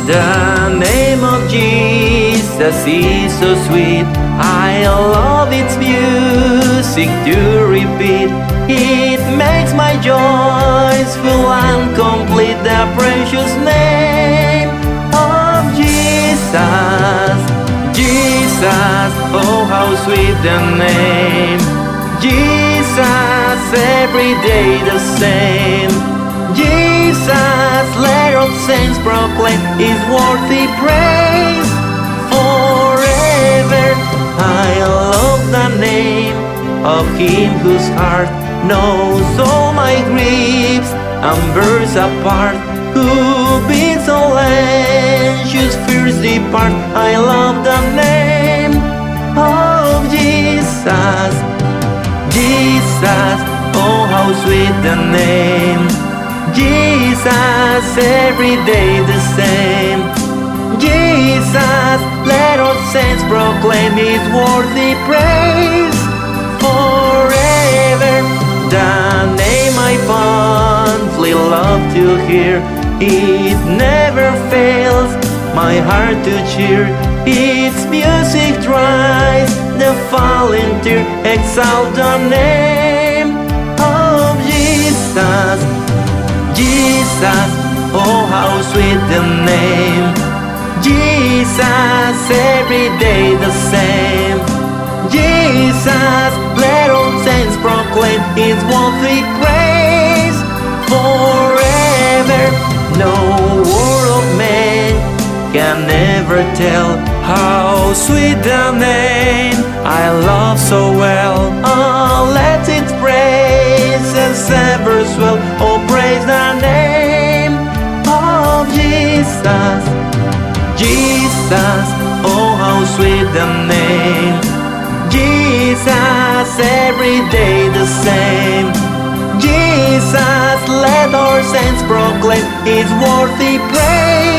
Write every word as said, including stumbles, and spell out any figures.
The name of Jesus is so sweet. I love its music to repeat. It makes my joys full and complete. The precious name of Jesus. Jesus, oh how sweet the name. Jesus, every day the same. Jesus, let all saints proclaim His worthy praise forever. I love the name of Him whose heart knows all my griefs and bears apart, who bids all anxious fears depart. I love the name of Jesus. Jesus, oh how sweet the name. Jesus, every day the same. Jesus, let all saints proclaim His worthy praise forever. The name I fondly love to hear, it never fails my heart to cheer. Its music dries the falling tear. Exalt the name of Jesus. Jesus, oh how sweet the name. Jesus, every day the same. Jesus, let all saints proclaim His worthy praise forever. No word of man can ever tell how sweet the name I love so well. Oh, let its praises ever swell. Oh, praise the name of Jesus. Jesus, oh how sweet the name. Jesus, every day the same. Jesus, let our saints proclaim His worthy praise